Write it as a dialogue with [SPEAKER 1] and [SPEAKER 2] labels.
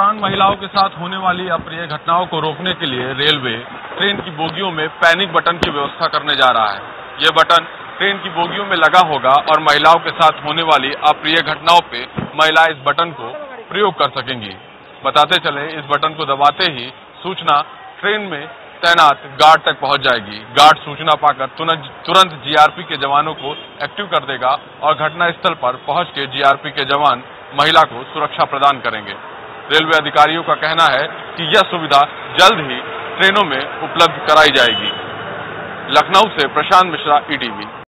[SPEAKER 1] दौरान महिलाओं के साथ होने वाली अप्रिय घटनाओं को रोकने के लिए रेलवे ट्रेन की बोगियों में पैनिक बटन की व्यवस्था करने जा रहा है। ये बटन ट्रेन की बोगियों में लगा होगा और महिलाओं के साथ होने वाली अप्रिय घटनाओं पे महिलाएं इस बटन को प्रयोग कर सकेंगी। बताते चले, इस बटन को दबाते ही सूचना ट्रेन में तैनात गार्ड तक पहुंच जाएगी। गार्ड सूचना पाकर तुरंत जीआरपी के जवानों को एक्टिव कर देगा और घटना स्थल पर पहुंच के जीआरपी के जवान महिला को सुरक्षा प्रदान करेंगे। रेलवे अधिकारियों का कहना है कि यह सुविधा जल्द ही ट्रेनों में उपलब्ध कराई जाएगी। लखनऊ से प्रशांत मिश्रा, ईटीवी।